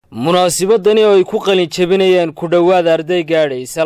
munaasabadani oo ay ku qalin jabinayaan ku dhawaad arday gaadhaysa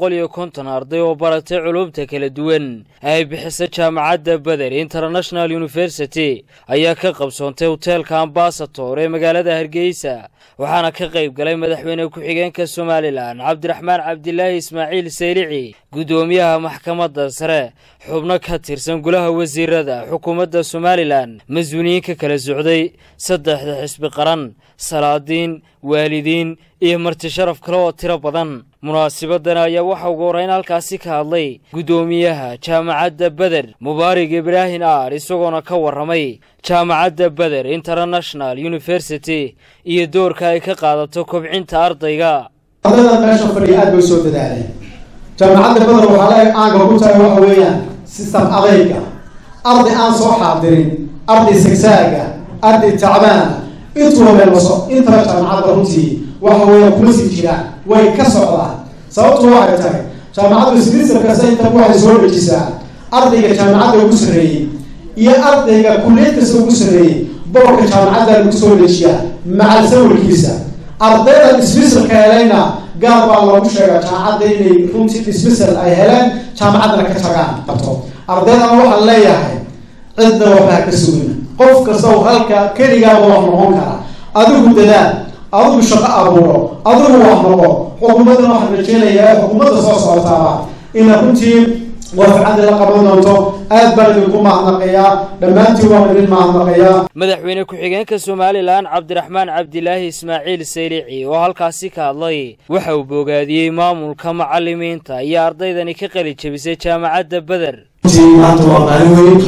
250 arday oo baratay culumta kala duwan ay bixisa jaamacadda Badr International University ayaa ka qabsoontay hotelka Ambassador ee magaalada Hargeysa waxaana ka qayb galay madaxweyne ku-xigeenka Soomaaliland Cabdiraxmaan Cabdilaahi Ismaaciil Saylici gudoomiyaha maxkamadda sare xubno ka tirsan golaha wasiirada xukuumadda Soomaaliland mas'uuliyiinka kala socday saddexda xisbi qaran salaadiin waalidiin iyo marti sharaf kale oo tiro badan munaasabaddan ayaa waxa ugu horeyn halkaasi ka hadlay gudoomiyaha jaamacadda Badr Mubaarak Ibraahin Aar isagoona ka waramay jaamacadda Badr International University iyo doorka ay ka qaadato kobcinta ardayga ardayda meesha fadhiya aad bay soo dadaaleen jaamacadda Badr waxa la aaga ku tahay waxa weeyaan system adayga arday aan soo xaadirin arday sagsaaga arday tacbaan intuu meel waso inta jaamacadda runtii waxa weeyaan kuma sii jiraan way ka socdaan sababtu waxay tahay jaamacaddu isbiirka sayta waxay soo dhajisaa ardayga jaamacadda ugu sareeyay iyo ardayga kulliyadda ugu sareeyay boqorka jaamacadda lagu soo dhajiyaa macal sawirkiisa ardayda isbiirka helayna gaar baa loogu sheegaa jaamacadda inay runtii dismissal ay heleen jaamacadda ka tagaan qabto ardayda waxaan leeyahay cidda waxba ka sugina qof kasta oo halka kaliya wax noqon kara adigu dadaal adigu shaqo abuuro adigu wax noqo xukuumadda waxaan rajeynayaa xukuumadda soo socotaa in runtii wafcad la qaban doonto aad baan ugu mahadnaqayaa dhamaantii waan idin mahadnaqayaa madaxweyne ku-xigeenka Soomaaliland Cabdiraxmaan Cabdilaahi Ismaaciil Saylici oo halkaasi ka hadlay waxa uu bogaadiyay maamulka macallimiinta iyo ardaydani ka qalin jabisay jaamacadda Badr maanta waa maalin weyn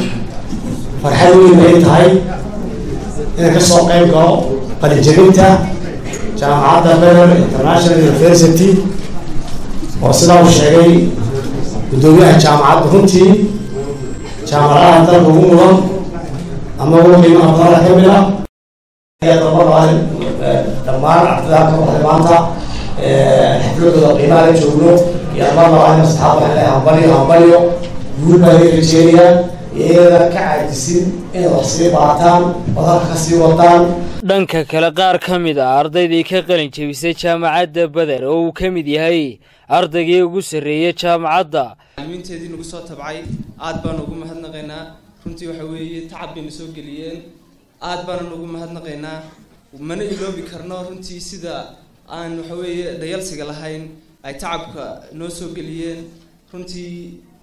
farxad weyn ay tahay in ka soo qayb galo qalin jabinta jaamacadda Badr International University oo sidaa uu sheegay gudoomiyaha jaamacadda runtii jaamacadaha dalka ugu mudan ama ugu qiimaha badan ka mid ah dhammaan ardayda ka baxday maanta xafladooda qiimaha la joogno iyo dhammaan asxaabta hambalyo guul baa laga rajeynayaa iyada ka caajisin inay wax sii baataan wadalka ka sii wadaan dhanka kale qaar ka mid ah ardaydii ka qalin jabisay jaamacadda Badr oo uu ka mid yahay ardaygii ugu sareeyay jaamacadda macallimiinteedii nagu soo tabcay aad baan ugu mahadnaqaynaa runtii waxa weeye tacab bay soo galiyeen aad baan ugu mahadnaqaynaa mana iloobi karno runtii sida aan waxa weeye dayalsiga lahayn ay tacabka noo soo galiyeen runtii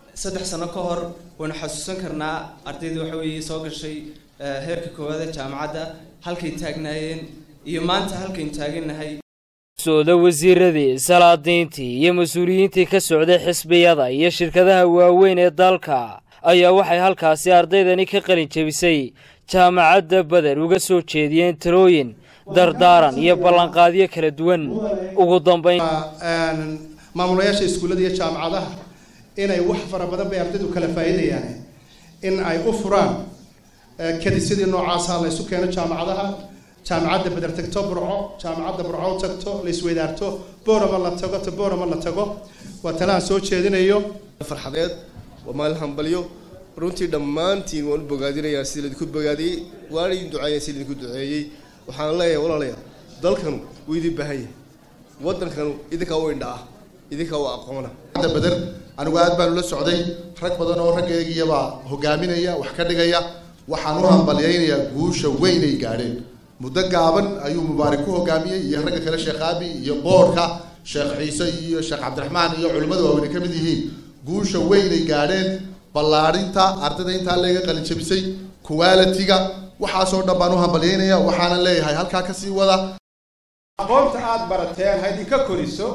3 sano ka hor waan xasuusan karnaa ardayda waxa weeye soo gashay heerka koowaad ee jaamacadda halkay taagnaayeen iyo maanta halkay taaganahay sooda wasiiradii salaadiintii iyo mas'uuliyiintii ka socday xisbiyada iyo shirkadaha waaweyn ee dalka ayaa waxay halkaasi ardaydani ka qalin jabisay jaamacadda Badr uga soo jeediyeen talooyin dardaaran iyo ballanqaadyo kala duwan ugu dambeyn maamulayaasha iskuulada iyo jaamacadaha inay wax fara badan bay ardaydu kala faa'iidayaan in ay u furaan kadisidii noocaas ah la isu keeno jaamacadaha jaamacadda Badr tagto Burco jaamacadda Burco tagto la isweydaarto boorama la tago boorama la tago waa talaan soo jeedinayo farxadeed waa maal hambalyo runtii dhammaantiin waan bogaadinayaa sidii ku bogaadiyay waan idin duceeyay sidii ku duceeyay waxaan leeyahay walaalayaal dalkan uu idin baahan yahay wadankan idinka u indhaa idinka u aqoona Badr anigu aad baan la socday rag badan oo raggeeyaba hogaaminaya wax ka dhigaya waxaan u hambalyeeynaa guusha weyn ay gaadheen muddo gaaban ayuu Mubaarak ku hogaamiyay iyo ragga kale Sheekh Abi iyo boorka Sheekh Ciise iyo Sheekh Cabdiraxmaan iyo culimadu waa ka mid yihiin guusha weyn ay gaadheen ballaarinta ardayda inta laga qalin jabisay quality-ga waxa soo dhabaan u hambalyeeynaa waxaana leeyahay halka ka sii wada aqoonta aad barateen haddii ka koriso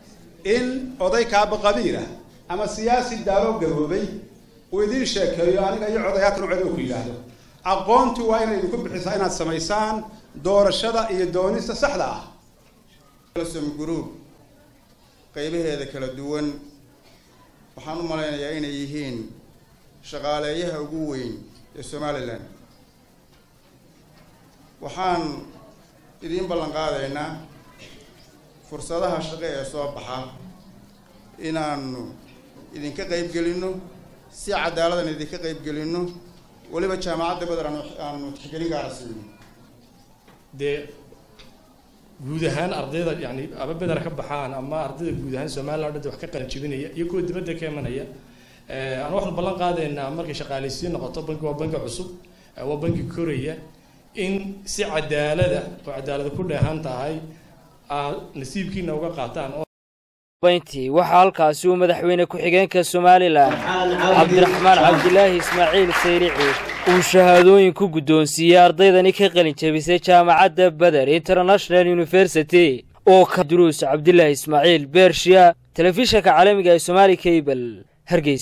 in oday ka qabiira ama siyaasi daaro gaboobay oo idin sheekeeyo aniga iyo odayaadkan cod ku yiraahdo aqoontu waa inay ku bixisaa inaad sameysaan doorashada iyo doonista saxda ah Kalsoom group qaybaheeda kala duwan waxaan u maleynayaa inay yihiin shaqaaleeyaha ugu weyn ee Soomaaliland waxaan idin ballan qaadaynaa fursadaha shaqo ee soo baxa inaanu idinka qayb gelino si cadaalad ah idinka qayb gelino waliba jaamacadda Badr aan tixgelin gaar ah siino guud ahaan ardayda yani aba bedel ka baxaan ama ardayda guud ahaan Soomaaliland wax ka qalin jabinaya iyo kuwa dibadda ka imanaya aan wax ballan qaadaynaa markay shaqaaleysiin noqoto banki waa banki cusub waa banki Korea in si cadaalad ku dheehan tahay nasiibkiina uga qaataan bayntii waxa halkaasi uu madaxweyne ku xigeenka Soomaaliland Cabdiraxmaan Cabdilaahi Ismaaciil Sayrici uu shahaadooyin ku guddoonsiiyay ardaydani ka qalin jabisay jaamacadda Badar International University oo ka duruus Cabdilaahi Ismaaciil Beershiya telefishinka caalamiga ee Somali Cable Hargeysa.